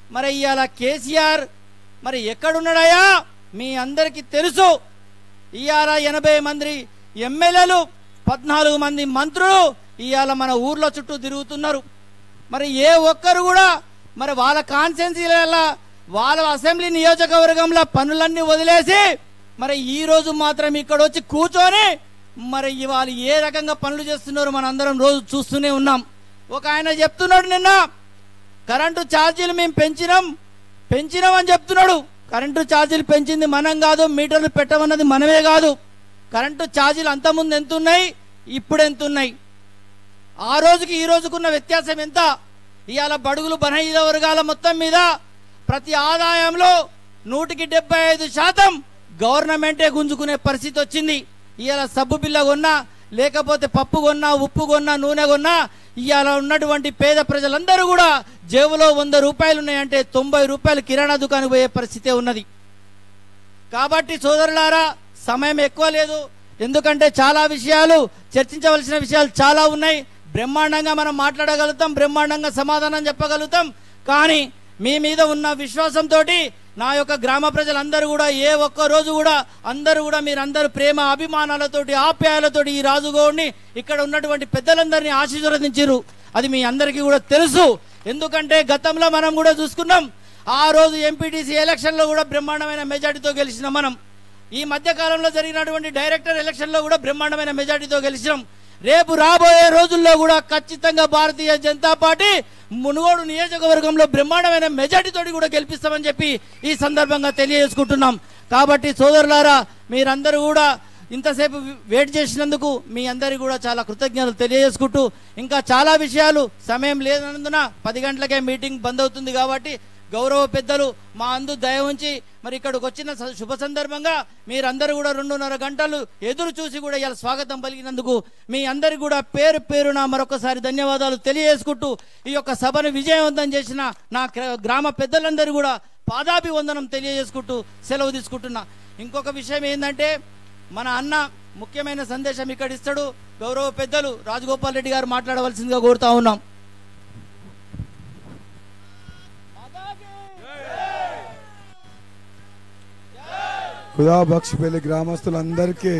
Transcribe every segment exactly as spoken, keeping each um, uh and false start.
మరి ఇవాళ కేసీఆర్ మరి ఎక్కడున్నాడయా? మీ అందరికీ తెలుసు. ఇవాళ ఎనభై మంది ఎమ్మెల్యేలు, పద్నాలుగు మంది మంత్రులు ఇవాళ మన ఊర్లో చుట్టూ తిరుగుతున్నారు. మరి ఏ ఒక్కరు కూడా మరి వాళ్ళ కాన్స్టిట్యున్సీల వాళ్ళ అసెంబ్లీ నియోజకవర్గంలో పనులన్నీ వదిలేసి మరి ఈరోజు మాత్రం ఇక్కడ వచ్చి కూర్చొని మరి ఇవాళ ఏ రకంగా పనులు చేస్తున్నారో మన అందరం రోజు చూస్తూనే ఉన్నాం. ఒక ఆయన చెప్తున్నాడు, నిన్న కరెంటు ఛార్జీలు మేము పెంచినాం పెంచినాం అని చెప్తున్నాడు. కరెంటు ఛార్జీలు పెంచింది మనం కాదు, మీటర్లు పెట్టమన్నది మనమే కాదు. కరెంటు ఛార్జీలు అంతకుముందు ఎంత ఉన్నాయి, ఇప్పుడు ఎంత ఉన్నాయి? ఆ రోజుకి ఈ రోజుకున్న వ్యత్యాసం ఎంత? ఇవాళ బడుగులు బలహీన వర్గాల మొత్తం మీద ప్రతి ఆదాయంలో నూటికి డెబ్బై ఐదు శాతం గవర్నమెంటే గుంజుకునే పరిస్థితి వచ్చింది. ఇవాళ సబ్బు బిల్ల కొన్నా, లేకపోతే పప్పు కొన్నా, ఉప్పు కొన్నా, నూనె కొన్నా ఇవాళ ఉన్నటువంటి పేద ప్రజలందరూ కూడా జేబులో వంద రూపాయలు ఉన్నాయంటే తొంభై రూపాయలు కిరాణా దుకాణం పోయే పరిస్థితే ఉన్నది. కాబట్టి సోదరులారా, సమయం ఎక్కువ లేదు, ఎందుకంటే చాలా విషయాలు చర్చించవలసిన విషయాలు చాలా ఉన్నాయి. బ్రహ్మాండంగా మనం మాట్లాడగలుగుతాం, బ్రహ్మాండంగా సమాధానం చెప్పగలుగుతాం. కానీ మీ మీద ఉన్న విశ్వాసంతో నా యొక్క గ్రామ ప్రజలందరూ కూడా ఏ ఒక్క రోజు కూడా అందరూ కూడా మీరందరూ ప్రేమ అభిమానాలతోటి ఆప్యాయాలతోటి ఈ రాజుగౌడ్ని ఇక్కడ ఉన్నటువంటి పెద్దలందరినీ ఆశీర్వదించారు. అది మీ అందరికీ కూడా తెలుసు. ఎందుకంటే గతంలో మనం కూడా చూసుకున్నాం, ఆ రోజు ఎంపీటీసీ ఎలక్షన్లో కూడా బ్రహ్మాండమైన మెజార్టీతో గెలిచినాం. మనం ఈ మధ్య కాలంలో జరిగినటువంటి డైరెక్టర్ ఎలక్షన్లో కూడా బ్రహ్మాండమైన మెజార్టీతో గెలిచినాం. రేపు రాబోయే రోజుల్లో కూడా ఖచ్చితంగా భారతీయ జనతా పార్టీ మునుగోడు నియోజకవర్గంలో బ్రహ్మాండమైన మెజార్టీతో కూడా గెలిపిస్తామని చెప్పి ఈ సందర్భంగా తెలియజేసుకుంటున్నాం. కాబట్టి సోదరులారా, మీరందరూ కూడా ఇంతసేపు వెయిట్ చేసినందుకు మీ అందరికీ కూడా చాలా కృతజ్ఞతలు తెలియజేసుకుంటూ, ఇంకా చాలా విషయాలు సమయం లేనందున పది గంటలకే మీటింగ్ బంద్ అవుతుంది. కాబట్టి గౌరవ పెద్దలు మా అందు దయ ఉంచి మరి ఇక్కడికి వచ్చిన శుభ సందర్భంగా మీరందరూ కూడా రెండున్నర గంటలు ఎదురు చూసి కూడా ఇలా స్వాగతం పలికినందుకు మీ అందరికీ కూడా పేరు పేరున మరొకసారి ధన్యవాదాలు తెలియజేసుకుంటూ, ఈ యొక్క సభను విజయవంతం చేసిన నా గ్రామ పెద్దలందరూ కూడా పాదాభివందనం తెలియజేసుకుంటూ సెలవు తీసుకుంటున్నా. ఇంకొక విషయం ఏంటంటే, మన అన్న ముఖ్యమైన సందేశం ఇక్కడ ఇస్తాడు. గౌరవ పెద్దలు రాజగోపాల్ రెడ్డి గారు మాట్లాడవలసిందిగా కోరుతా ఉన్నాం. ఖుదాబక్షపల్లి గ్రామస్తులందరికీ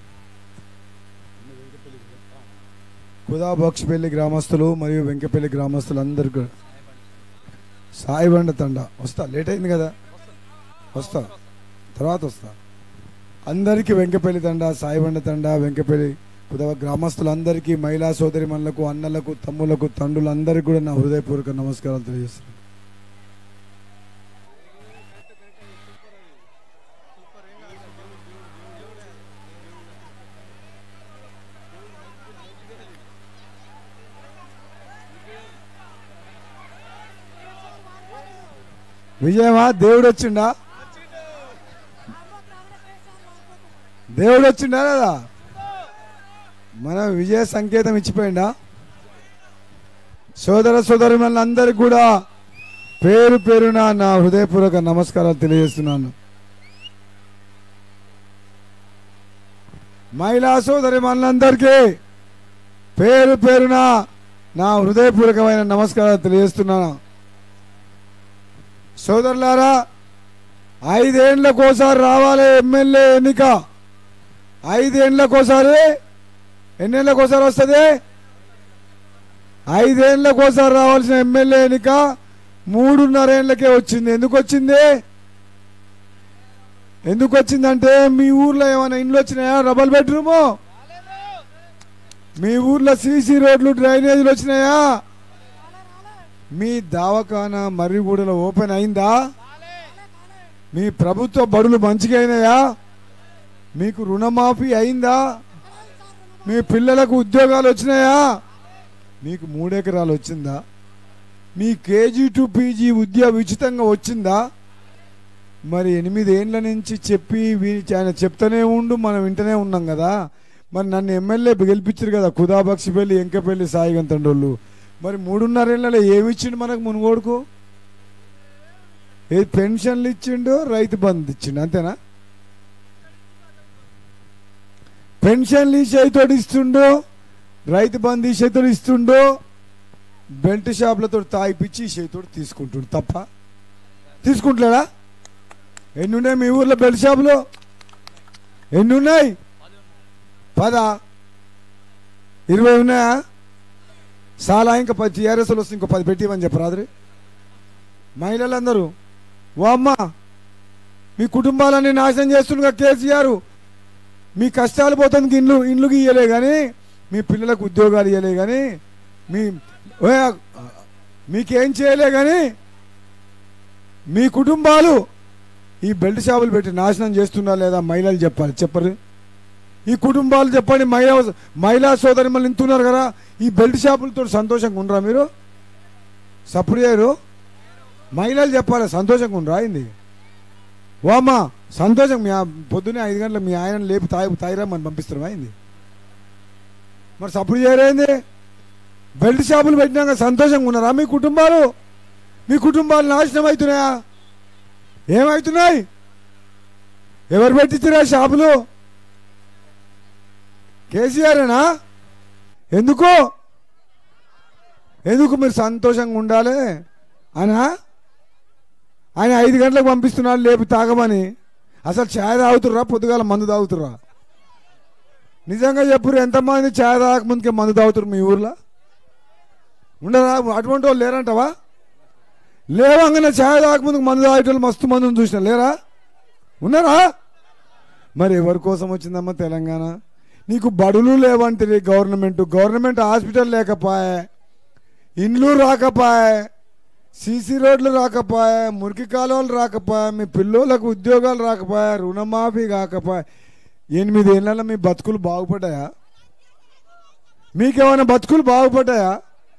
ఖుదాబక్షపల్లి గ్రామస్తులు మరియు వెంకపల్లి గ్రామస్తులందరికీ సాయిబండ తండ వస్తా, లేట్ అయింది కదా, వస్తా తర్వాత వస్తా. అందరికీ వెంకపల్లి తండ, సాయిబండ తండ, వెంకపల్లి ఖుదా గ్రామస్తులందరికీ, మహిళా సోదరిమణులకు, అన్నలకు, తమ్ములకు, తండ్రులందరికీ కూడా నా హృదయపూర్వక నమస్కారాలు తెలియజేస్తున్నాను. విజయమా? దేవుడు వచ్చిండా? దేవుడు వచ్చిండా లేదా? మన విజయ సంకేతం ఇచ్చిపోయిందా? సోదర సోదరులందరికీ కూడా పేరు పేరున నా హృదయపూర్వక నమస్కారాలు తెలియజేస్తున్నాను. మహిళా సోదరి మనందరికీ పేరు పేరున నా హృదయపూర్వకమైన నమస్కారాలు తెలియజేస్తున్నాను. సోదరులారా, ఐదేండ్లకోసారి రావాలి ఎమ్మెల్యే ఎన్నిక. ఐదేండ్లకోసారి, ఎన్నేళ్ళకోసారి వస్తుంది? ఐదేండ్లకోసారి రావాల్సిన ఎమ్మెల్యే ఎన్నిక మూడున్నరేళ్లకే వచ్చింది. ఎందుకు వచ్చింది? ఎందుకు వచ్చిందంటే, మీ ఊర్లో ఏమైనా ఇండ్లు వచ్చినాయా? Double bedroom? మీ ఊర్లో సీసీ రోడ్లు, డ్రైనేజీలు వచ్చినాయా? మీ దవాఖానా మర్రిగూడలో ఓపెన్ అయిందా? మీ ప్రభుత్వ బడులు మంచిగా అయినాయా? మీకు రుణమాఫీ అయిందా? మీ పిల్లలకు ఉద్యోగాలు వచ్చినాయా? మీకు మూడెకరాలు వచ్చిందా? మీ కేజీ టు పీజీ విద్య ఉచితంగా వచ్చిందా? మరి ఎనిమిదేండ్ల నుంచి చెప్పి ఆయన చెప్తూనే ఉండు, మనం వింటూనే ఉన్నాం కదా. మరి నన్ను ఎమ్మెల్యే గెలిపించారు కదా ఖుదాబక్షపల్లి, ఎంకపల్లి, సాయిగంతండోళ్ళు. మరి మూడున్నరేళ్లలో ఏమిచ్చిండు మనకు మునుగోడుకు? ఏ పెన్షన్లు ఇచ్చిండు, రైతు బంధు ఇచ్చిండు, అంతేనా? పెన్షన్లు ఈ చేతితోటి ఇస్తుండు, రైతు బంధు ఈ చేతితో ఇస్తుండు, బెల్ట్ షాపులతో తాగిపిచ్చి ఈ చేతితోటి తీసుకుంటుండు. తప్ప తీసుకుంటలేడా? ఎన్ని ఉన్నాయి మీ ఊర్లో బెల్ట్ షాపులు? ఎన్ని ఉన్నాయి? పదా ఇరవై ఉన్నాయా? చాలా ఇంకా పది టీఆర్ఎస్లు వస్తుంది, ఇంకో పది పెట్టివని చెప్పరాదు. మహిళలందరూ ఓ అమ్మ మీ కుటుంబాలన్నీ నాశనం చేస్తుండగా కేసీఆర్ మీ కష్టాలు పోతుంది. ఇండ్లు ఇండ్లుకి ఇయ్యలే కానీ మీ పిల్లలకు ఉద్యోగాలు ఇవ్వలే కానీ మీ మీకేం చేయలే కానీ మీ కుటుంబాలు ఈ బెల్ట్ షాపులు పెట్టి నాశనం చేస్తున్నా లేదా మహిళలు చెప్పాలి, చెప్పరు. ఈ కుటుంబాలు చెప్పండి. మహిళా మహిళా సోదరి మళ్ళీ ఇంతున్నారు కదా, ఈ బెల్ట్ షాపులతో సంతోషంగా ఉండరా మీరు? సప్పుడు చేయరు. మహిళలు చెప్పాలి సంతోషంగా ఉండరా అయింది? ఓ అమ్మ సంతోషం. మీ పొద్దున్నే ఐదు గంటలకు మీ ఆయన లేపి తాయి తాయిరామని పంపిస్తారు అయింది. మరి సప్పుడు చేయరైంది? బెల్ట్ షాపులు పెట్టినాక సంతోషంగా ఉన్నారా మీ కుటుంబాలు? మీ కుటుంబాలు నాశనం అవుతున్నాయా? ఏమవుతున్నాయి? ఎవరు పెట్టించారా షాపులు? కేసీఆరేనా? ఎందుకు ఎందుకు మీరు సంతోషంగా ఉండాలి అనా? ఆయన ఐదు గంటలకు పంపిస్తున్నాడు లేపి తాగమని. అసలు ఛాయ్ తాగుతుర్రా పొద్దుగాల మందు తాగుతుర్రా? నిజంగా చెప్పురు, ఎంతమంది ఛాయ్ తాగకముందుకే మందు తాగుతురు మీ ఊర్లో? ఉండరా అటువంటి వాళ్ళు? లేరంటవా? లేవంగానే ఛాయ్ తాగకముందుకు మందు తాగేటోళ్ళు మస్తు మందిని చూసిన లేరా? ఉన్నారా? మరి ఎవరి కోసం వచ్చిందమ్మా తెలంగాణ? నీకు బడులు లేవంటే గవర్నమెంట్ గవర్నమెంట్ హాస్పిటల్ లేకపోయే, ఇండ్లు రాకపోయే, సీసీ రోడ్లు రాకపోయే, మురికి కాలువలు రాకపోయే, మీ పిల్లలకు ఉద్యోగాలు రాకపోయే, రుణమాఫీ కాకపోయే. ఎనిమిది ఏళ్ళలో మీ బతుకులు బాగుపడ్డాయా? మీకేమైనా బతుకులు బాగుపడ్డాయా?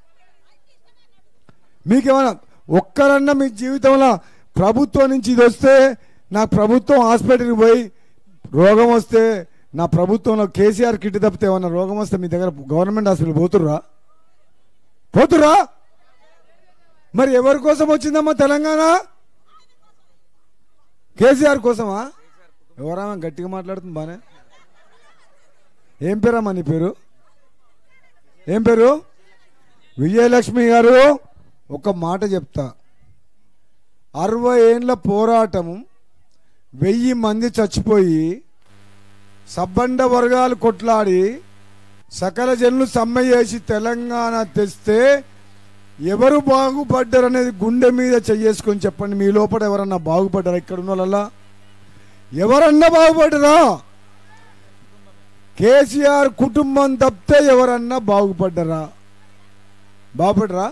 మీకేమైనా ఒక్కరన్నా మీ జీవితంలో ప్రభుత్వం నుంచి ఇది వస్తే నాకు ప్రభుత్వం హాస్పిటల్కి పోయి రోగం వస్తే నా ప్రభుత్వంలో కేసీఆర్ కిట్ తప్పితే ఏమన్నా రోగం వస్తే మీ దగ్గర గవర్నమెంట్ హాస్పిటల్ పోతుర్రా? పోతుర్రా? మరి ఎవరి కోసం వచ్చిందమ్మా తెలంగాణ? కేసీఆర్ కోసమా? ఎవరమ్మా గట్టిగా మాట్లాడుతుంది బానే? ఏం పేరమ్మా నీ పేరు? ఏం పేరు? విజయలక్ష్మి గారు. ఒక మాట చెప్తా, అరవై ఏండ్ల పోరాటము, వెయ్యి మంది చచ్చిపోయి సబ్బండ వర్గాలు కొట్లాడి సకల జనులు సమ్మె చేసి తెలంగాణ తెస్తే ఎవరు బాగుపడ్డారు అనేది గుండె మీద చెయ్యేసుకొని చెప్పండి. మీ లోపల ఎవరన్నా బాగుపడ్డారా? ఇక్కడ ఉన్న వాళ్ళ ఎవరన్నా బాగుపడ్డారా? కేసీఆర్ కుటుంబం తప్పితే ఎవరన్నా బాగుపడ్డారా? బాగుపడ్డరా?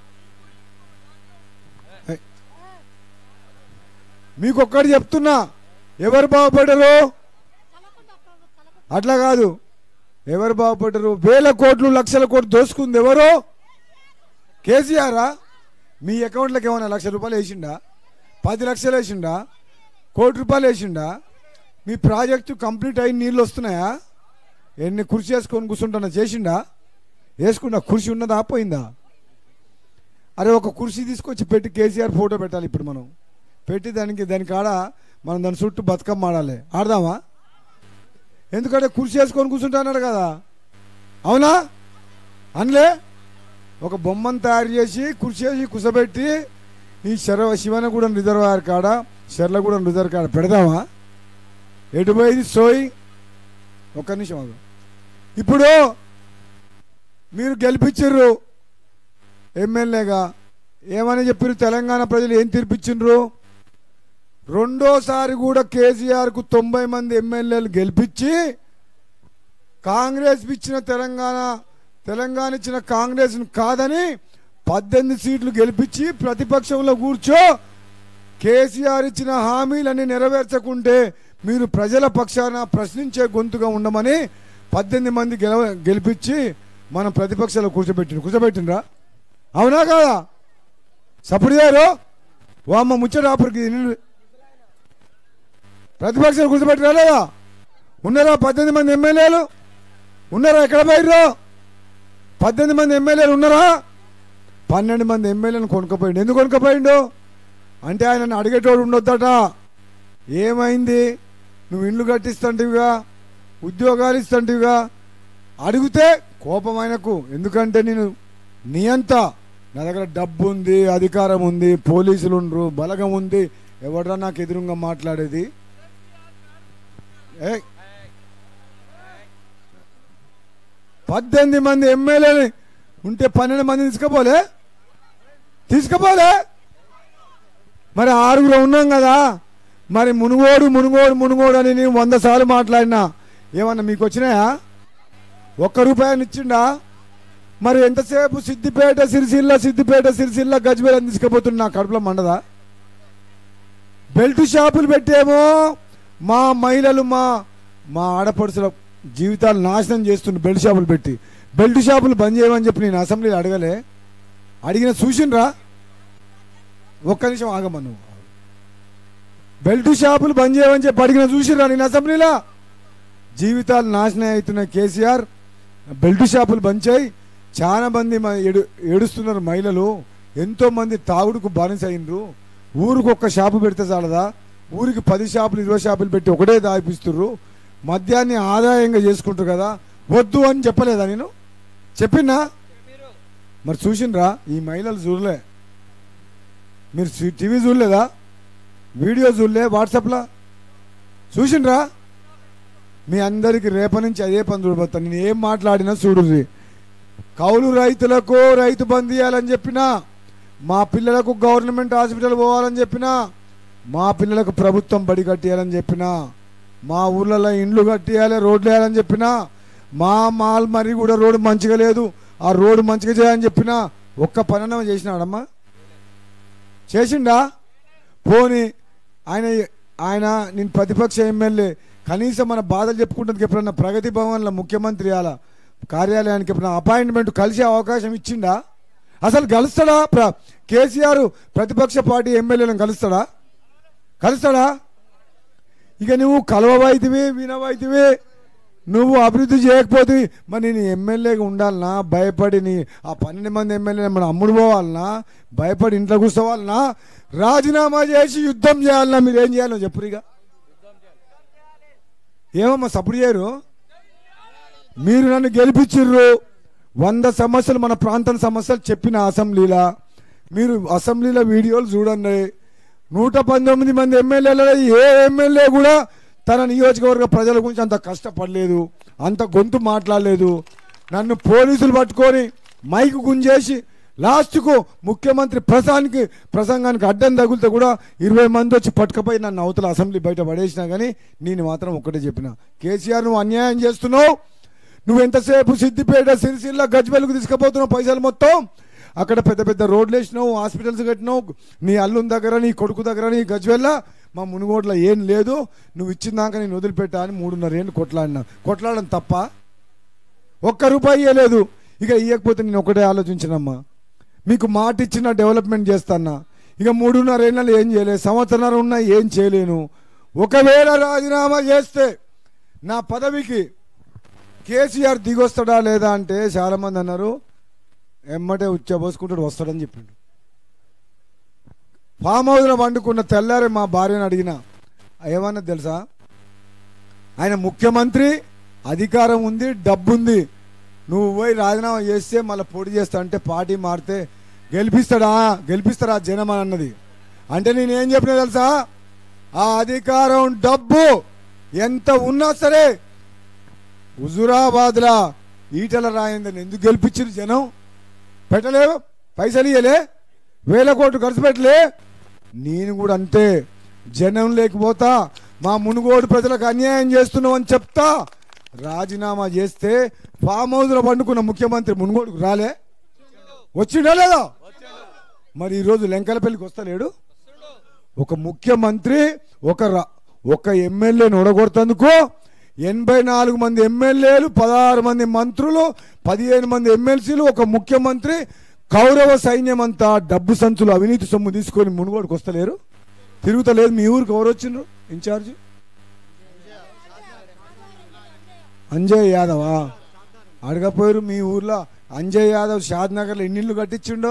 మీకు ఒక్కటి చెప్తున్నా, ఎవరు బాగుపడ్డారు? అట్లా కాదు, ఎవరు బాగుపడ్డారు? వేల కోట్లు లక్షల కోట్లు దోసుకుంది ఎవరు? కేసీఆరా? మీ అకౌంట్లోకి ఏమన్నా లక్ష రూపాయలు వేసిండా? పది లక్షలు వేసిండా? కోటి రూపాయలు వేసిండా? మీ ప్రాజెక్టు కంప్లీట్ అయ్యి నీళ్ళు వస్తున్నాయా? ఎన్ని కుర్చీ వేసుకొని కూర్చుంటున్నా చేసిండా? వేసుకున్నా కుర్చీ ఉన్నదా పోయిందా? అరే ఒక కుర్చీ తీసుకొచ్చి పెట్టి కేసీఆర్ ఫోటో పెట్టాలి ఇప్పుడు మనం, పెట్టి దానికి దాని కాడ మనం దాని చుట్టూ బతుకమ్మ ఆడాలి. ఆడదామా? ఎందుకంటే కుర్చీ వేసుకొని కూర్చుంటా అన్నాడు కదా, అవునా? అనలే? ఒక బొమ్మను తయారు చేసి కుర్చీ వేసి కుసబెట్టి ఈ శర శివనగూడెం రిజర్వాయర్ కాడ శర్లగూడెం రిజర్వ్ కాడ పెడదామా? ఎటు పోయింది సోయి? ఒక్క నిమిషం అది. ఇప్పుడు మీరు గెలిపించర్రు ఎమ్మెల్యేగా, ఏమని చెప్పారు? తెలంగాణ ప్రజలు ఏం తీర్పిచ్చిండ్రు? రెండోసారి కూడా కేసీఆర్కు తొంభై మంది ఎమ్మెల్యేలు గెలిపించి కాంగ్రెస్ ఇచ్చిన తెలంగాణ తెలంగాణ ఇచ్చిన కాంగ్రెస్ కాదని పద్దెనిమిది సీట్లు గెలిపించి ప్రతిపక్షంలో కూర్చో కేసీఆర్ ఇచ్చిన హామీలన్నీ నెరవేర్చకుంటే మీరు ప్రజల పక్షాన ప్రశ్నించే గొంతుగా ఉండమని పద్దెనిమిది మంది గెలవ గెలిపించి మనం ప్రతిపక్షాలు కూర్చోబెట్టిండ్రు. కూర్చోబెట్టిండ్రా? అవునా కాదా? సపోర్ట్ చేయరు? వామ్మ ముచ్చటాపురికి ప్రతిపక్షాలు కూర్చోబెట్టిరా లేదా? ఉన్నారా పద్దెనిమిది మంది ఎమ్మెల్యేలు? ఉన్నారా? ఎక్కడ పోయిర్రు? పద్దెనిమిది మంది ఎమ్మెల్యేలు ఉన్నారా? పన్నెండు మంది ఎమ్మెల్యేలను కొనుక్కపోయిండు. ఎందుకు కొనుక్కపోయిండు అంటే ఆయన అడిగేటోడు ఉండొద్దట. ఏమైంది? నువ్వు ఇండ్లు కట్టిస్తుంటివిగా, ఉద్యోగాలు ఇస్తుంటివిగా, అడిగితే కోపం ఆయనకు. ఎందుకంటే నేను నియంత నా దగ్గర డబ్బు ఉంది, అధికారం ఉంది, పోలీసులు ఉండరు, బలగం ఉంది, ఎవడరా నాకు ఎదురుగా మాట్లాడేది? ఏ పద్దెనిమిది మంది ఎమ్మెల్యేలు ఉంటే పన్నెండు మంది తీసుకపోలే తీసుకపోలే మరి ఆరుగురు ఉన్నాం కదా. మరి మునుగోడు మునుగోడు మునుగోడు అని నేను వంద సార్లు మాట్లాడినా ఏమన్నా మీకు వచ్చినాయా? ఒక్క రూపాయలు ఇచ్చిండా? మరి ఎంతసేపు సిద్దిపేట సిరిసిల్ల సిద్దిపేట సిరిసిల్ల గజ్వేల్ అని తీసుకుపోతున్నా కడుపులో మండదా? బెల్ట్ షాపులు పెట్టేమో మా మహిళలు మా మా ఆడపడుచుల జీవితాలు నాశనం చేస్తుండ్రు. బెల్ట్ షాపులు పెట్టి బెల్ట్ షాపులు బంద్ చేయమని చెప్పి నేను అసెంబ్లీలో అడగలే? అడిగిన చూసిండ్రా? ఒక్క నిమిషం ఆగమ్మ నువ్వు. బెల్ట్ షాపులు బంద్ చేయమని చెప్పి అడిగిన చూసిండ్రా నేను అసెంబ్లీలో? జీవితాలు నాశనం అవుతున్న కేసీఆర్ బెల్ట్ షాపులు బంద్ చేయి. చాలా మంది ఏడు ఏడుస్తున్నారు మహిళలు, ఎంతో మంది తాగుడుకు బానిస అయినరు. ఊరికి ఒక్క షాపు పెడితే చాలదా? ఊరికి పది షాపులు ఇరవై షాపులు పెట్టి ఒకటే దాయిపిస్తుర్రు. మద్యాన్ని ఆదాయంగా చేసుకుంటారు కదా, వద్దు అని చెప్పలేదా నేను? చెప్పినా? మరి చూసిండ్రా? ఈ మహిళలు చూడలే? మీరు టీవీ చూడలేదా? వీడియో చూడలే? వాట్సాప్లో చూసిండ్రా? మీ అందరికి రేపటి నుంచి అదే పని చూడబోతాను. నేను ఏం మాట్లాడినా చూడుర్రి. కౌలు రైతులకు రైతు బంద్ చేయాలని చెప్పినా, మా పిల్లలకు గవర్నమెంట్ హాస్పిటల్ పోవాలని చెప్పినా, మా పిల్లలకు ప్రభుత్వం బడి కట్టేయాలని చెప్పినా, మా ఊర్లలో ఇండ్లు కట్టేయాలి, రోడ్లు వేయాలని చెప్పినా, మా మాల్ మరి కూడా రోడ్డు మంచిగా లేదు, ఆ రోడ్డు మంచిగా చేయాలని చెప్పినా ఒక్క పననం చేసినాడమ్మా? చేసిండా? పోనీ ఆయన ఆయన నేను ప్రతిపక్ష ఎమ్మెల్యే, కనీసం మన బాధలు చెప్పుకుంటుంది ఎప్పుడన్నా ప్రగతి భవన్లో ముఖ్యమంత్రి అలా కార్యాలయానికి ఎప్పుడన్నా అపాయింట్మెంట్ కలిసే అవకాశం ఇచ్చిండా? అసలు కలుస్తాడా? ప్ర కేసీఆర్ ప్రతిపక్ష పార్టీ ఎమ్మెల్యేలను కలుస్తాడా? కలుస్తాడా? ఇక నువ్వు కలవవైతివి వినవైతివి, నువ్వు అభివృద్ధి చేయకపోతే మరి నేను ఎమ్మెల్యేగా ఉండాలన్నా? భయపడి నీ ఆ పన్నెండు మంది ఎమ్మెల్యే మన అమ్ముడు పోవాలన్నా? భయపడి ఇంట్లో కూర్చోవాలన్నా? రాజీనామా చేసి యుద్ధం చేయాలన్నా? మీరు ఏం చేయాలో చెప్పురు. ఇక ఏమమ్మా సపోర్ట్ చేయరు? మీరు నన్ను గెలిపించిర్రు. వంద సమస్యలు మన ప్రాంతం సమస్యలు చెప్పిన అసెంబ్లీలో, మీరు అసెంబ్లీలో వీడియోలు చూడండి. నూట పంతొమ్మిది మంది ఎమ్మెల్యేలలో ఏ ఎమ్మెల్యే కూడా తన నియోజకవర్గ ప్రజల గురించి అంత కష్టపడలేదు, అంత గొంతు మాట్లాడలేదు. నన్ను పోలీసులు పట్టుకొని మైకు గుంజేసి లాస్ట్కు ముఖ్యమంత్రి ప్రసంగానికి ప్రసంగానికి అడ్డం తగులితే కూడా ఇరవై మంది వచ్చి పట్టుకపోయి నన్ను అవతల అసెంబ్లీ బయట పడేసినా కానీ నేను మాత్రం ఒక్కటే చెప్పిన, కేసీఆర్ నువ్వు అన్యాయం చేస్తున్నావు. నువ్వు ఎంతసేపు సిద్దిపేట సిరిసిల్ల గజ్వేల్కు తీసుకుపోతున్నావు పైసలు మొత్తం. అక్కడ పెద్ద పెద్ద రోడ్లు వేసినావు, హాస్పిటల్స్ కట్టినావు. నీ అల్లుని దగ్గర నీ కొడుకు దగ్గర నీ గజ్వేల్ల, మా మునుగోడ్లో ఏం లేదు. నువ్వు ఇచ్చిందాక నేను వదిలిపెట్టా అని మూడున్నర ఏళ్ళు కొట్లాడినా. కొట్లాడడం తప్ప? ఒక్క రూపాయి ఇవ్వలేదు. ఇక ఇవ్వకపోతే నేను ఒకటే ఆలోచించినమ్మా, మీకు మాట ఇచ్చిన డెవలప్మెంట్ చేస్తానా. ఇక మూడున్నర ఏళ్ళు ఏం చేయలేదు, సంవత్సరాల ఉన్నా ఏం చేయలేను. ఒకవేళ రాజీనామా చేస్తే నా పదవికి కేసీఆర్ దిగొస్తాడా లేదా అంటే చాలామంది అన్నారు ఎమ్మటే ఉచ్చబోసుకుంటాడు వస్తాడని చెప్పిండు. ఫామ్ హౌస్లో వండుకున్న తెల్లారే మా భార్యను అడిగిన, ఏమన్నా తెలుసా, ఆయన ముఖ్యమంత్రి, అధికారం ఉంది, డబ్బు ఉంది, నువ్వు పోయి రాజీనామా చేస్తే మళ్ళీ పోటీ చేస్తా అంటే పార్టీ మారితే గెలిపిస్తాడా గెలిపిస్తాడా జనం అని అన్నది. అంటే నేనేం చెప్పినా తెలుసా, ఆ అధికారం డబ్బు ఎంత ఉన్నా సరే హుజురాబాద్లా ఈటల రాజేందర్ని ఎందుకు గెలిపించారు జనం? పెట్టలేవు, పైసలు ఇయ్యలే, వేల కోట్లు ఖర్చు పెట్టలే. నేను కూడా అంతే, జనం లేకపోతా, మా మునుగోడు ప్రజలకు అన్యాయం చేస్తున్నావు అని చెప్తా. రాజీనామా చేస్తే ఫామ్ హౌస్లో పండుకున్న ముఖ్యమంత్రి మునుగోడుకు రాలే, వచ్చిండా లేదా? మరి ఈరోజు లెంకలపల్లికి వస్తలేడు. ఒక ముఖ్యమంత్రి ఒక ఒక ఎమ్మెల్యేని ఓడగొడుతందుకు ఎనభై నాలుగు మంది ఎమ్మెల్యేలు, పదహారు మంది మంత్రులు, పదిహేను మంది ఎమ్మెల్సీలు, ఒక ముఖ్యమంత్రి, కౌరవ సైన్యం అంతా డబ్బు సంచులు అవినీతి సొమ్ము తీసుకొని మునుగోడుకు వస్తలేరు, తిరుగుతలేదు. మీ ఊరికి ఎవరు వచ్చిండ్రు ఇన్ఛార్జ్? అంజయ్ యాదవా? అడగపోయారు మీ ఊర్లో అంజయ్ యాదవ్ షాద్ నగర్లో ఎన్నిళ్ళు కట్టించిండో,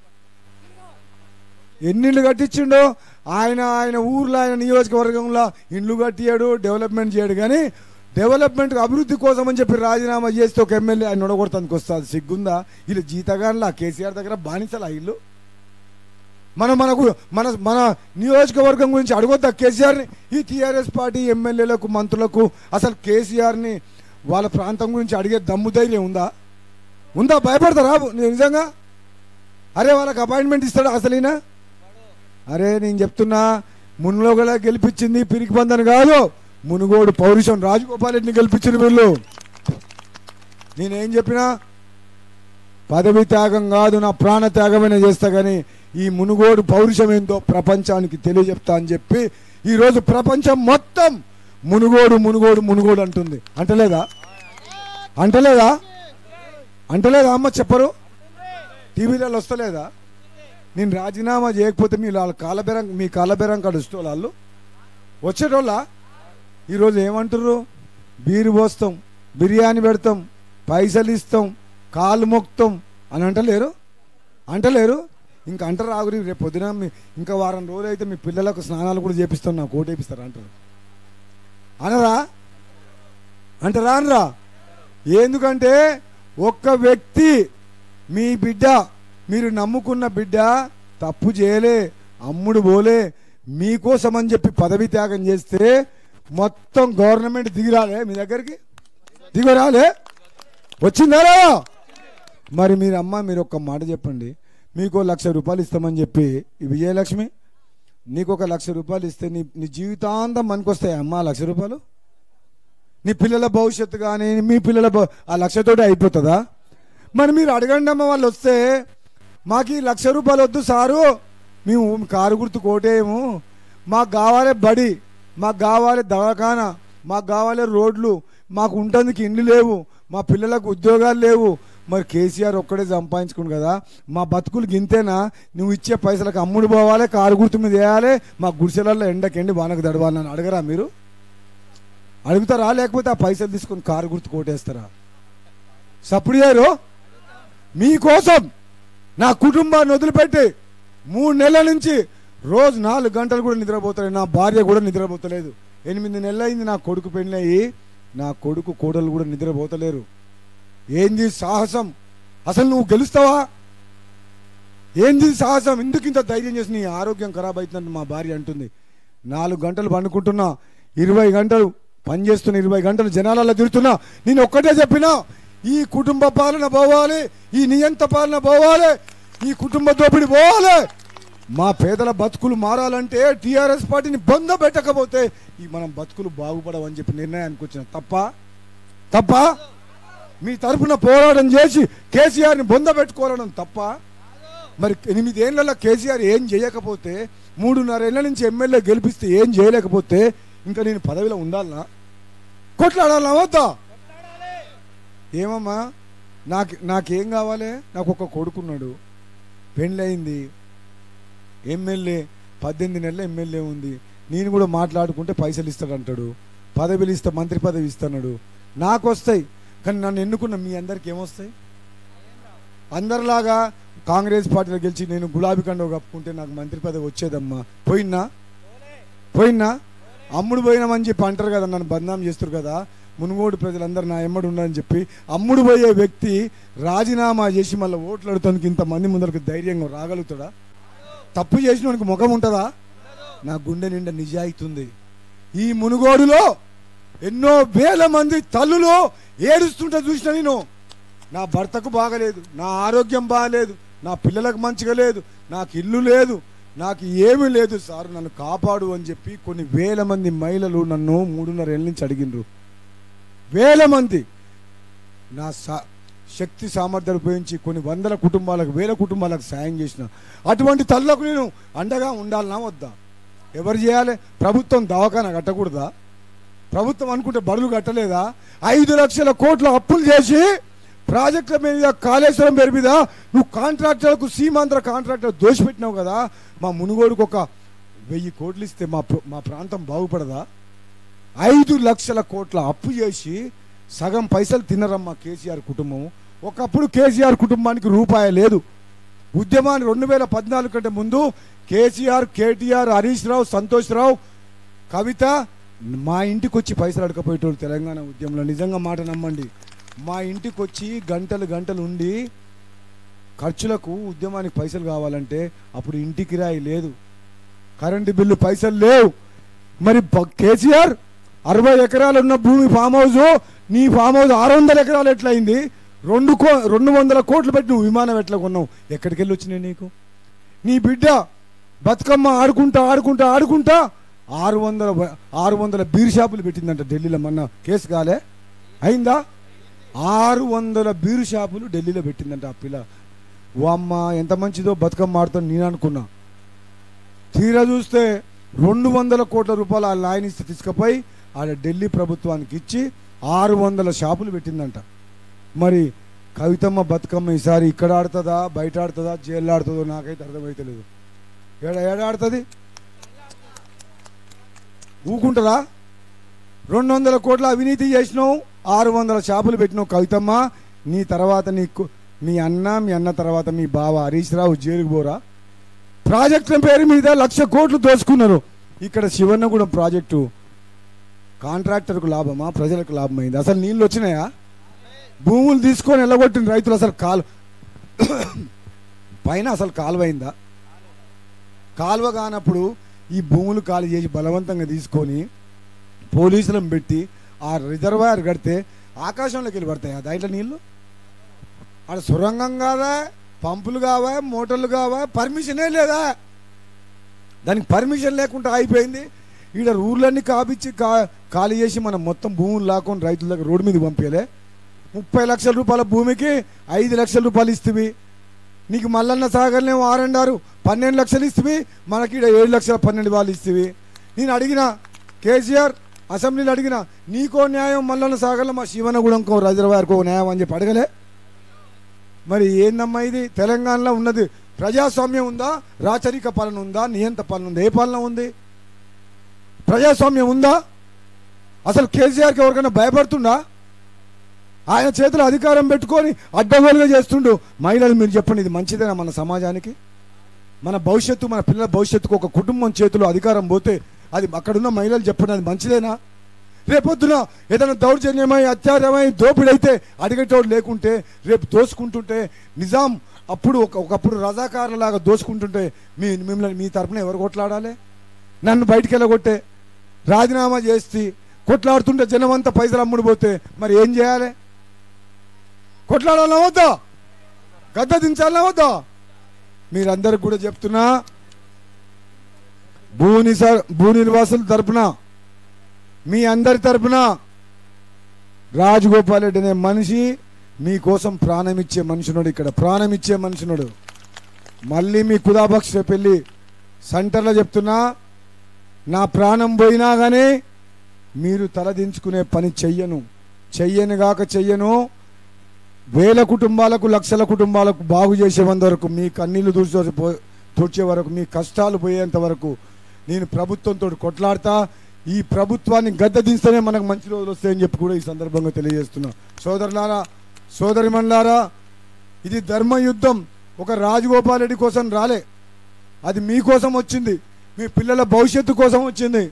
ఎన్నిళ్ళు కట్టించిండో. ఆయన ఆయన ఊర్లో ఆయన నియోజకవర్గంలో ఇండ్లు కట్టియాడు, డెవలప్మెంట్ చేయడు. కానీ డెవలప్మెంట్ అభివృద్ధి కోసం అని చెప్పి రాజీనామా చేస్తే ఒక ఎమ్మెల్యే ఆయన నొడగొడతానికి వస్తుంది. సిగ్గుందా? వీళ్ళు జీతగాన్లా కేసీఆర్ దగ్గర బానిసలా ఇల్లు? మనం మనకు మన మన నియోజకవర్గం గురించి అడగొద్దా కేసీఆర్ని? ఈ టీఆర్ఎస్ పార్టీ ఎమ్మెల్యేలకు మంత్రులకు అసలు కేసీఆర్ని వాళ్ళ ప్రాంతం గురించి అడిగే దమ్ము ధైర్యం ఉందా? ఉందా? భయపడతారా నిజంగా? అరే వాళ్ళకి అపాయింట్మెంట్ ఇస్తాడా అసలు? అరే నేను చెప్తున్నా, మునుగోడు గెలిపించింది పిరికి బంధన్ కాదు, మునుగోడు పౌరుషం రాజగోపాల్ రెడ్డిని గెలిపించిన వీళ్ళు. నేనేం చెప్పినా పదవి త్యాగం కాదు, నా ప్రాణ త్యాగమైనా చేస్తా, కానీ ఈ మునుగోడు పౌరుషం ఏందో ప్రపంచానికి తెలియజెప్తా అని చెప్పి ఈరోజు ప్రపంచం మొత్తం మునుగోడు మునుగోడు మునుగోడు అంటుంది. అంటలేదా? అంటలేదా? అంటలేదా అమ్మ? చెప్పరు? టీవీలలో వస్తలేదా? నేను రాజీనామా చేయకపోతే మీ వాళ్ళ కాలబెరం మీ కాలబెరం కాడ వస్తే వాళ్ళు వచ్చేటోళ్ళ ఈరోజు ఏమంటారు? బీరు పోస్తాం, బిర్యానీ పెడతాం, పైసలు ఇస్తాం, కాలు మొక్తాం అని అంటలేరు? అంటలేరు? ఇంకా అంటారు ఆగురి, రేపు పొద్దున మీ ఇంకా వారం రోజులు అయితే మీ పిల్లలకు స్నానాలు కూడా చేపిస్తాం, నాకు ఓటు వేపిస్తారు అంటారు. అనరా? అంటారా? అనరా? ఎందుకంటే ఒక్క వ్యక్తి, మీ బిడ్డ, మీరు నమ్ముకున్న బిడ్డ తప్పు చేయలే, అమ్ముడు పోలే, మీకోసం అని చెప్పి పదవి త్యాగం చేస్తే మొత్తం గవర్నమెంట్ దిగిరాలే మీ దగ్గరికి? దిగరాలే? వచ్చిందారా? మరి మీరు అమ్మ మీరు ఒక్క మాట చెప్పండి, మీకు లక్ష రూపాయలు ఇస్తామని చెప్పి ఈ విజయలక్ష్మి నీకు ఒక లక్ష రూపాయలు ఇస్తే నీ నీ జీవితాంతం మనకొస్తాయి అమ్మ లక్ష రూపాయలు? నీ పిల్లల భవిష్యత్తు కానీ మీ పిల్లల ఆ లక్షతోటి అయిపోతుందా? మరి మీరు అడగండి అమ్మ, వాళ్ళు వస్తే మాకు ఈ లక్ష రూపాయలు వద్దు సారు, మేము కారు గుర్తు కోటేయము, మాకు కావాలి బడి, మాకు కావాలి దవాఖానా, మాకు కావాలి రోడ్లు, మాకు ఉండడానికి ఇండ్లు లేవు, మా పిల్లలకు ఉద్యోగాలు లేవు. మరి కేసీఆర్ ఒక్కడే సంపాదించుకుని కదా, మా బతుకులు గింతేనా? నువ్వు ఇచ్చే పైసలకు అమ్ముడు పోవాలి, కారు గుర్తు మీద వేయాలి, మా గుడిసెలలో ఎండకెండి వానకు దడవాలని అడగరా మీరు? అడుగుతారా? లేకపోతే ఆ పైసలు తీసుకొని కారు గుర్తు కోటేస్తారా? సప్పుడు చేయరు? మీకోసం నా కుటుంబాన్ని వదిలిపెట్టి మూడు నెలల నుంచి రోజు నాలుగు గంటలు కూడా నిద్రపోతలేదు, నా భార్య కూడా నిద్రపోతలేదు. ఎనిమిది నెలలు అయింది నా కొడుకు పెళ్ళయి, నా కొడుకు కోడలు కూడా నిద్రపోతలేరు. ఏంది సాహసం? అసలు నువ్వు గెలుస్తావా? ఏంది సాహసం? ఎందుకు ఇంత ధైర్యం చేసి నీ ఆరోగ్యం ఖరాబ్ అవుతుందంటే మా భార్య అంటుంది. నాలుగు గంటలు పండుకుంటున్నా, ఇరవై గంటలు పనిచేస్తున్నా, ఇరవై గంటలు జనాలలో తిరుగుతున్నా. నేను ఒక్కటే చెప్పినా, ఈ కుటుంబ పాలన పోవాలి, ఈ నియంత పాలన పోవాలి, ఈ కుటుంబ దోపిడి పోవాలి. మా పేదల బతుకులు మారాలంటే టీఆర్ఎస్ పార్టీని బంద పెట్టకపోతే ఈ మనం బతుకులు బాగుపడవని చెప్పి నిర్ణయానికి వచ్చిన. తప్ప తప్ప మీ తరఫున పోరాటం చేసి కేసీఆర్ని బొంద పెట్టుకోవడం తప్ప? మరి ఎనిమిదేళ్లలో కేసీఆర్ ఏం చేయకపోతే, మూడున్నరేళ్ల నుంచి ఎమ్మెల్యే గెలిపిస్తే ఏం చేయలేకపోతే ఇంకా నేను పదవిలో ఉండాలనా? కొట్లాడాలనా వద్దా? ఏమమ్మా నాకు నాకేం కావాలి? నాకు ఒక కొడుకున్నాడు, పెళ్ళయింది, ఎమ్మెల్యే పద్దెనిమిది నెలల ఎమ్మెల్యే ఉంది, నేను కూడా మాట్లాడుకుంటే పైసలు ఇస్తాడంటాడు, పదవిలు ఇస్తా, మంత్రి పదవి ఇస్తున్నాడు, నాకు వస్తాయి. కానీ నన్ను ఎన్నుకున్న మీ అందరికి ఏమొస్తాయి? అందరిలాగా కాంగ్రెస్ పార్టీలో గెలిచి నేను గులాబీ కండవ కప్పుకుంటే నాకు మంత్రి పదవి వచ్చేదమ్మా? పోయినా పోయినా అమ్ముడు పోయినామని చెప్పి అంటారు కదా, నన్ను బదనాం చేస్తారు కదా. మునుగోడు ప్రజలందరూ నా ఎమ్మడి ఉన్నారని చెప్పి అమ్ముడు పోయే వ్యక్తి రాజీనామా చేసి మళ్ళీ ఓట్లు అడుగుతానికి ఇంతమంది ముందరకు ధైర్యంగా రాగలుగుతాడా? తప్పు చేసిన వానికి ముఖం ఉంటుందా? నా గుండె నిండా నిజాయితీ ఉంది. ఈ మునుగోడులో ఎన్నో వేల మంది తల్లులు ఏడుస్తుంటే చూసిన నేను. నా భర్తకు బాగలేదు, నా ఆరోగ్యం బాగలేదు, నా పిల్లలకు మంచిగా లేదు, నాకు ఇల్లు లేదు, నాకు ఏమీ లేదు సార్ నన్ను కాపాడు అని చెప్పి కొన్ని వేల మంది మహిళలు నన్ను మూడున్నర ఏళ్ళ నుంచి అడిగినరు. వేల మంది నా సా శక్తి సామర్థ్యాలు ఉపయోగించి కొన్ని వందల కుటుంబాలకు, వేల కుటుంబాలకు సాయం చేసిన. అటువంటి తల్లకు నేను అండగా ఉండాలన్నా వద్దా? ఎవరు చేయాలి? ప్రభుత్వం దవాఖానా కట్టకూడదా? ప్రభుత్వం అనుకుంటే బడులు కట్టలేదా? ఐదు లక్షల కోట్ల అప్పులు చేసి ప్రాజెక్టుల మీద, కాళేశ్వరం పేరు మీద నువ్వు కాంట్రాక్టర్లకు, సీమాంధ్ర కాంట్రాక్టర్ దోషిపెట్టినావు కదా. మా మునుగోడుకు ఒక వెయ్యి కోట్లు ఇస్తే మా మా ప్రాంతం బాగుపడదా? ఐదు లక్షల కోట్ల అప్పు చేసి సగం పైసలు తినరమ్మా కేసీఆర్ కుటుంబం. ఒకప్పుడు కేసీఆర్ కుటుంబానికి రూపాయి లేదు. ఉద్యమాన్ని రెండు వేల పద్నాలుగు కంటే ముందు కేసీఆర్, కేటీఆర్, హరీష్ రావు, సంతోష్ రావు, కవిత, మా ఇంటికి వచ్చి పైసలు అడకపోయేటోళ్ళు తెలంగాణ ఉద్యమంలో, నిజంగా మాట నమ్మండి. మా ఇంటికి వచ్చి గంటలు గంటలు ఉండి ఖర్చులకు ఉద్యమానికి పైసలు కావాలంటే అప్పుడు ఇంటి కిరాయి లేదు, కరెంటు బిల్లు పైసలు లేవు. మరి కేసీఆర్ అరవై ఎకరాలు ఉన్న భూమి ఫామ్ హౌస్, నీ ఫామ్ హౌస్ ఆరు వందల ఎకరాలు ఎట్లయింది? రెండు కో రెండు వందల కోట్లు పెట్టి నువ్వు విమానం ఎట్లా కొన్నావు? ఎక్కడికి వెళ్ళి వచ్చినాయి నీకు? నీ బిడ్డ బతుకమ్మ ఆడుకుంటా ఆడుకుంటా ఆడుకుంటా ఆరు వందల ఆరు వందల బీర్ షాపులు పెట్టిందంట ఢిల్లీలో. మొన్న కేసు కాలే అయిందా? ఆరు వందల బీరు షాపులు ఢిల్లీలో పెట్టిందంట ఆ పిల్ల. ఓ అమ్మ ఎంత మంచిదో బతుకమ్మ ఆడుతాను నేను అనుకున్నా. తీరా చూస్తే రెండు వందల కోట్ల రూపాయలు ఆ లాయన్ ఇస్తే తీసుకుపోయి ఆడ ఢిల్లీ ప్రభుత్వానికి ఇచ్చి ఆరు వందల షాపులు పెట్టిందంట. మరి కవితమ్మ బతుకమ్మ ఈసారి ఇక్కడ ఆడుతుందా బయట ఆడుతుందా జైల్లో ఆడుతుందో నాకైతే అర్థమైతలేదు. ఏడ ఏడ ఆడుతుంది? ఊకుంటుందా? రెండు వందల కోట్ల అవినీతి చేసినావు, ఆరు వందల షాపులు పెట్టినావు కవితమ్మ. నీ తర్వాత నీకు మీ అన్న మీ అన్న తర్వాత మీ బావ హరీష్ రావు జైలుకు పోరా? ప్రాజెక్టుల పేరు మీద లక్ష కోట్లు దోచుకున్నారు. ఇక్కడ శివన్నగూడెం ప్రాజెక్టు కాంట్రాక్టర్కు లాభమా ప్రజలకు లాభమైంది? అసలు నీళ్ళు వచ్చినాయా? భూములు తీసుకొని వెళ్ళగొట్టిన రైతులు అసలు కాలు పైన అసలు కాలువ అయిందా? కాలువ కానప్పుడు ఈ భూములు ఖాళీ చేసి బలవంతంగా తీసుకొని పోలీసులను పెట్టి ఆ రిజర్వాయర్ కడితే ఆకాశంలోకి వెళ్ళి పడతాయి ఆ దాంట్లో నీళ్ళు. ఆడ సొరంగం కాదా, పంపులు కావా, మోటార్లు కావా, పర్మిషనే లేదా? దానికి పర్మిషన్ లేకుండా అయిపోయింది. ఈడ ఊర్లన్నీ కాపిచ్చి కా ఖాళీ చేసి మనం మొత్తం భూములు లాక్కొని రైతుల దగ్గర రోడ్డు మీద పంపేలే. ముప్పై లక్షల రూపాయల భూమికి ఐదు లక్షల రూపాయలు ఇస్తుంది. నీకు మల్లన్న సాగర్నేమో ఆరండారు పన్నెండు లక్షలు ఇస్తుంది, మనకి ఈడ ఏడు లక్షల పన్నెండు వాళ్ళు ఇస్తుంది. నేను అడిగిన కేసీఆర్ అసెంబ్లీలో అడిగిన, నీకో న్యాయం మల్లన్న సాగర్లో మా శివనగూడెంకో రిజర్వాయర్కో న్యాయం అని చెప్పి అడగలే. మరి ఏందమ్మా ఇది? తెలంగాణలో ఉన్నది ప్రజాస్వామ్యం ఉందా, రాచరిక పాలన ఉందా, నియంత పాలన ఉందా? ఏ పాలన ఉంది? ప్రజాస్వామ్యం ఉందా? అసలు కేసీఆర్కి ఎవరికైనా భయపడుతుండా? ఆయన చేతిలో అధికారం పెట్టుకొని అడ్డగోలుగా చేస్తుండు. మహిళలు మీరు చెప్పండి, ఇది మంచిదేనా మన సమాజానికి? మన భవిష్యత్తు, మన పిల్లల భవిష్యత్తుకు ఒక కుటుంబం చేతిలో అధికారం పోతే అది అక్కడున్న మహిళలు చెప్పండి, అది మంచిదేనా? రేపొద్దున ఏదైనా దౌర్జన్యమై అత్యాచారమై దోపిడైతే అడిగేటోడు లేకుంటే, రేపు దోసుకుంటుంటే నిజాం అప్పుడు ఒక ఒకప్పుడు రజాకారులాగా దోసుకుంటుంటే మీ మిమ్మల్ని మీ తరపున ఎవరు కొట్లాడాలి? నన్ను బయటికి వెళ్ళగొట్టే రాజీనామా చేసి కొట్లాడుతుంటే జనం అంతా పైసలు అమ్ముడిపోతే మరి ఏం చేయాలి? కొట్లాడాలన్నా వద్దా? గద్ద దించాలన్నా వద్దా? మీరందరికి కూడా చెప్తున్నా, భూని భూ నిర్వాసుల తరపున మీ అందరి తరపున రాజగోపాల్ రెడ్డి అనే మనిషి మీకోసం ప్రాణమిచ్చే మనుషునుడు, ఇక్కడ ప్రాణమిచ్చే మనుషునుడు. మళ్ళీ మీ కుదాబక్ష పెళ్ళి సెంటర్లో చెప్తున్నా, నా ప్రాణం పోయినా కానీ మీరు తలదించుకునే పని చెయ్యను, చెయ్యను గాక చెయ్యను. వేల కుటుంబాలకు లక్షల కుటుంబాలకు బాగు చేసేంత వరకు, మీ కన్నీళ్లు దూర్చే తూర్చే వరకు, మీ కష్టాలు పోయేంత వరకు నేను ప్రభుత్వంతో కొట్లాడతా. ఈ ప్రభుత్వాన్ని గద్దె దింస్తేనే మనకు మంచి రోజులు వస్తాయని చెప్పి కూడా ఈ సందర్భంగా తెలియజేస్తున్నా. సోదరులారా, సోదరిమణులారా, ఇది ధర్మ యుద్ధం. ఒక రాజగోపాల్ రెడ్డి కోసం రాలే, అది మీకోసం వచ్చింది, మీ పిల్లల భవిష్యత్తు కోసం వచ్చింది,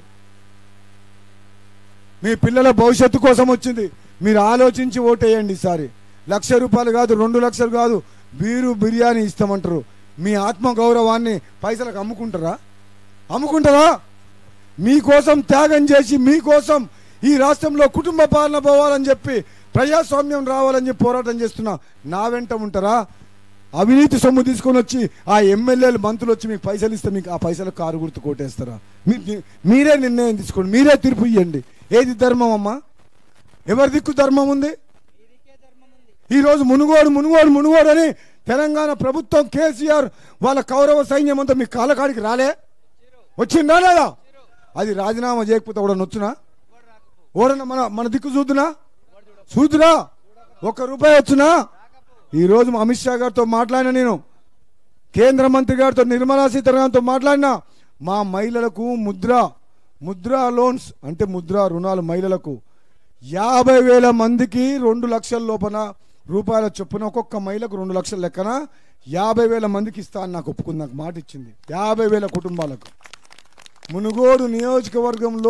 మీ పిల్లల భవిష్యత్తు కోసం వచ్చింది. మీరు ఆలోచించి ఓటేయండి. ఈసారి లక్ష రూపాయలు కాదు, రెండు లక్షలు కాదు, బీరు బిర్యానీ ఇస్తామంటారు. మీ ఆత్మ గౌరవాన్ని పైసలకు అమ్ముకుంటారా? అమ్ముకుంటారా? మీకోసం త్యాగం చేసి, మీకోసం ఈ రాష్ట్రంలో కుటుంబ పాలన పోవాలని చెప్పి, ప్రజాస్వామ్యం రావాలని చెప్పి పోరాటం చేస్తున్నా నా వెంట ఉంటారా? అవినీతి సొమ్ము తీసుకొని వచ్చి ఆ ఎమ్మెల్యేలు మంత్రులు వచ్చి మీకు పైసలు ఇస్తే మీకు ఆ పైసలు కారు గుర్తు కొట్టేస్తారా? మీరే నిర్ణయం తీసుకోండి, మీరే తీర్పు ఇవ్వండి. ఏది ధర్మం అమ్మా? ఎవరి దిక్కు ధర్మం ఉంది? ఈరోజు మునుగోడు మునుగోడు మునుగోడు అని తెలంగాణ ప్రభుత్వం కేసీఆర్ వాళ్ళ కౌరవ సైన్యం అంతా మీ కాలకాడికి రాలే, వచ్చిందా లేదా? అది రాజీనామా చేయకపోతే కూడా నొచ్చునా? ఓడన మన మన దిక్కు చూద్దునా? చూద్దురా? ఒక్క రూపాయి వచ్చునా? ఈరోజు అమిత్ షా గారితో మాట్లాడినా, నేను కేంద్ర మంత్రి గారితో నిర్మలా సీతారామన్తో మాట్లాడినా, మా మహిళలకు ముద్ర ముద్రా లోన్స్ అంటే ముద్రా రుణాలు మహిళలకు యాభై వేల మందికి రెండు లక్షల లోపల రూపాయల చొప్పున ఒక్కొక్క మహిళకు రెండు లక్షల లెక్కన యాభై వేల మందికి ఇస్తా అని నాకు ఒప్పుకుంది, నాకు మాట ఇచ్చింది. యాభై వేల కుటుంబాలకు. మునుగోడు నియోజకవర్గంలో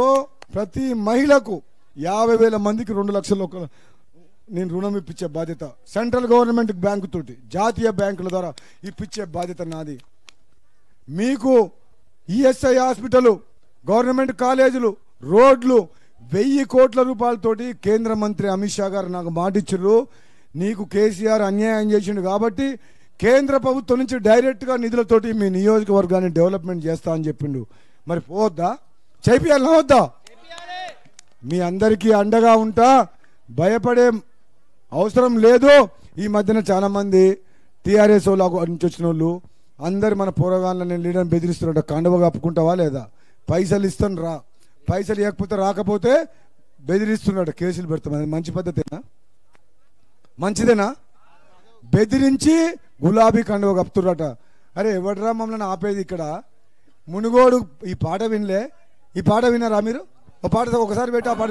ప్రతి మహిళకు యాభై వేల మందికి రెండు లక్షల ఒక నేను రుణం ఇప్పించే బాధ్యత సెంట్రల్ గవర్నమెంట్ బ్యాంకు తోటి జాతీయ బ్యాంకుల ద్వారా ఇప్పించే బాధ్యత నాది. మీకు ఈఎస్ఐ హాస్పిటల్, గవర్నమెంట్ కాలేజీలు, రోడ్లు వెయ్యి కోట్ల రూపాయలతోటి కేంద్ర మంత్రి అమిత్ షా గారు నాకు మాటిచ్చారు. నీకు కేసీఆర్ అన్యాయం చేసిండు కాబట్టి కేంద్ర ప్రభుత్వం నుంచి డైరెక్ట్గా నిధులతోటి మీ నియోజకవర్గాన్ని డెవలప్మెంట్ చేస్తా అని చెప్పిండు. మరి పోవద్దా? చేపియాలనా వద్దా? మీ అందరికీ అండగా ఉంటా, భయపడే అవసరం లేదు. ఈ మధ్యన చాలామంది టీఆర్ఎస్ వాళ్ళు నుంచి వచ్చిన వాళ్ళు అందరు మన పోరగాళ్ళని లీడర్ని బెదిరిస్తున్నట్టు కండవ కప్పుకుంటావా లేదా? పైసలు ఇస్తాను రా, పైసలు ఇవ్వకపోతే రాకపోతే బెదిరిస్తున్నాడు, కేసులు పెడతాం. అది మంచి పద్ధతేనా? మంచిదేనా? బెదిరించి గులాబీ కండవ కప్పుతున్నట. అరే ఎవడరా మమ్మల్ని ఆపేది ఇక్కడ? మునుగోడు ఈ పాట వినలే? ఈ పాట విన్నారా మీరు? ఒక పాట ఒకసారి పెట్టి ఆ పాట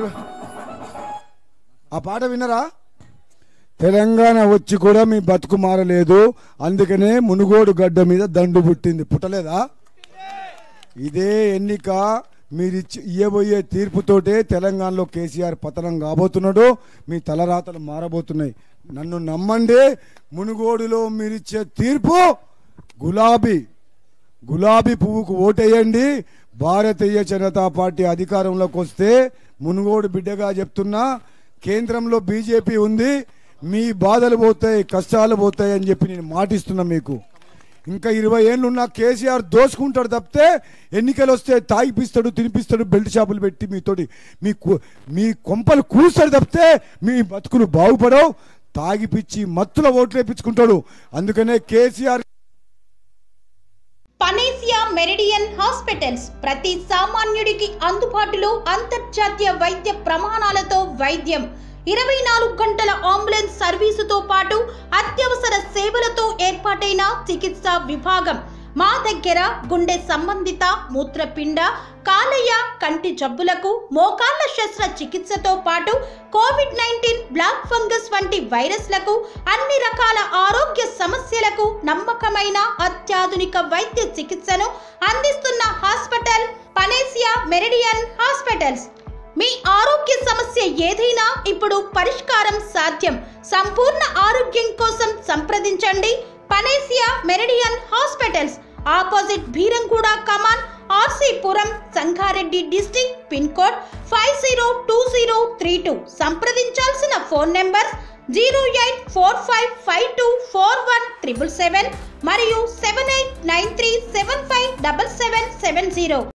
ఆ పాట విన్నారా? తెలంగాణ వచ్చి కూడా మీ బతుకు మారలేదు, అందుకనే మునుగోడు గడ్డ మీద దండు పుట్టింది. పుట్టలేదా? ఇదే ఎన్నిక మీరిచ్చి ఇయ్యబోయే తీర్పుతోటే తెలంగాణలో కేసీఆర్ పతనం కాబోతున్నాడు. మీ తలరాతలు మారబోతున్నాయి. నన్ను నమ్మండి, మునుగోడులో మీరిచ్చే తీర్పు గులాబీ గులాబీ పువ్వుకు ఓటేయండి. భారతీయ జనతా పార్టీ అధికారంలోకి వస్తే మునుగోడు బిడ్డగా చెప్తున్నా, కేంద్రంలో బీజేపీ ఉంది, మీ బాధలు పోతాయి, కష్టాలు పోతాయి అని చెప్పి నేను మాటిస్తున్నా మీకు. ఇంకా ఇరవై ఏళ్ళు ఉన్న కేసీఆర్ దోసుకుంటాడు తప్పితే ఎన్నికలు వస్తే తాగిపిస్తాడు, తినిపిస్తాడు, బెల్ట్ షాపులు పెట్టి మీతోటి మీ మీ కొంపలు కూస్తాడు తప్పితే మీ బతుకులు బాగుపడవు. తాగిపిచ్చి మత్తుల ఓట్లు వేయించుకుంటాడు. అందుకనే కేసీఆర్ పనేసియా మెరిడియన్ హాస్పిటల్స్ ప్రతి సామాన్యుడికి అందుబాటులో అంతర్జాతీయ వైద్య ప్రమాణాలతో వైద్యం, ఇరవై నాలుగు గంటల అంబులెన్స్ సర్వీసుతో పాటు అత్యవసర సేవలతో ఏర్పాటైన చికిత్సా విభాగం. మా దగ్గర గుండె సంబంధిత, మూత్రపిండ, కాలేయ, కంటి జబ్బులకు, మోకాళ్ల శస్త్ర చికిత్సతో పాటు కోవిడ్ నైన్టీన్, బ్లాక్ ఫంగస్ వంటి వైరస్లకు, అన్ని రకాల ఆరోగ్య సమస్యలకు నమ్మకమైన అత్యాధునిక వైద్య చికిత్సను అందిస్తున్న హాస్పిటల్ పనేసియా మెరిడియన్ హాస్పిటల్స్. మీ ఆరోగ్య సమస్య ఏదైనా ఇప్పుడు పరిష్కారం సాధ్యం. సంపూర్ణ ఆరోగ్యం కోసం సంప్రదించండి Panacea Meridian hospitals. Opposite Bheeramguda కమాన్, RC Puram, Sangareddy district. Pin code five zero two zero three two. సంప్రదించాల్సిన phone number zero eight four five five two four one triple seven మరియు seven eight nine three seven five double seven seven zero.